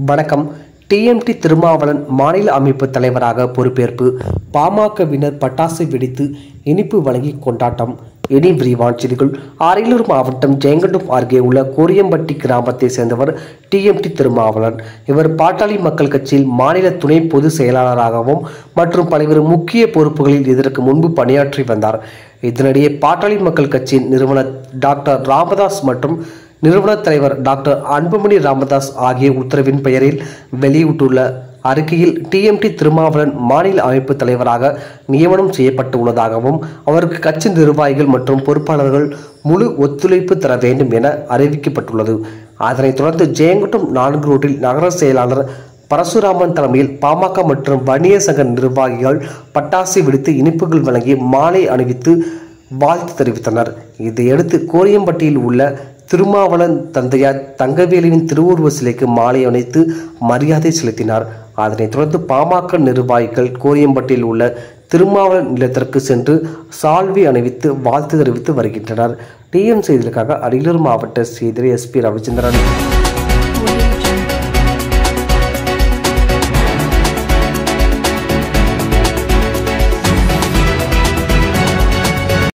வணக்கம். டிஎம்டி திருமாவளவன் மாநில அமைப்பு தலைவராக பொறுப்பேற்பு. பாமகவினர் பட்டாசு வெடித்து இனிப்பு வழங்கி கொண்டாட்டம். இனி விரிவான செய்திகள். அரியலூர் மாவட்டம் ஜெயங்கொண்டம் அருகே உள்ள கோரியம்பட்டி கிராமத்தை சேர்ந்தவர் டிஎம்டி திருமாவளவன். இவர் பாட்டாளி மக்கள் கட்சியில் மாநில துணை பொதுச் செயலாளராகவும் மற்றும் பல்வேறு முக்கிய பொறுப்புகளில் இதற்கு முன்பு பணியாற்றி வந்தார். இதனிடையே பாட்டாளி மக்கள் கட்சியின் நிறுவனர் டாக்டர் ராமதாஸ் மற்றும் நிறுவன தலைவர் டாக்டர் அன்புமணி ராமதாஸ் ஆகிய உத்தரவின் பெயரில் வெளியிட்டுள்ள அறிக்கையில் டிஎம்டி திருமாவளவன் மாநில அமைப்பு தலைவராக நியமனம் செய்யப்பட்டுள்ளதாகவும் அவருக்கு கட்சி நிர்வாகிகள் மற்றும் பொறுப்பாளர்கள் முழு ஒத்துழைப்பு தர வேண்டும் என அறிவிக்கப்பட்டுள்ளது. அதனைத் தொடர்ந்து ஜெயங்கொண்டம் 4 ரோட்டில் நகர செயலாளர் பரசுராமன் தலைமையில் பாமக மற்றும் வன்னியர் சங்க நிர்வாகிகள் பட்டாசு வெடித்து இனிப்புகள் வழங்கி மாலை அணிவித்து வாழ்த்து தெரிவித்தனர். இதையடுத்து கோரியம்பட்டியில் உள்ள திருமாவளவன் தந்தையார் தங்கவேலுவின் திருவுருவ சிலைக்கு மாலை அணிவித்து மரியாதை செலுத்தினார். அதனைத் தொடர்ந்து பாமக நிர்வாகிகள் கோரியம்பட்டியில் உள்ள திருமாவளவன் இல்லத்திற்கு சென்று சால்வை அணிவித்து வாழ்த்து தெரிவித்து வருகின்றனர். டிஎன் செய்திகளுக்காக அரியலூர் மாவட்ட செய்தியாளர் எஸ்பி ரவிச்சந்திரன்.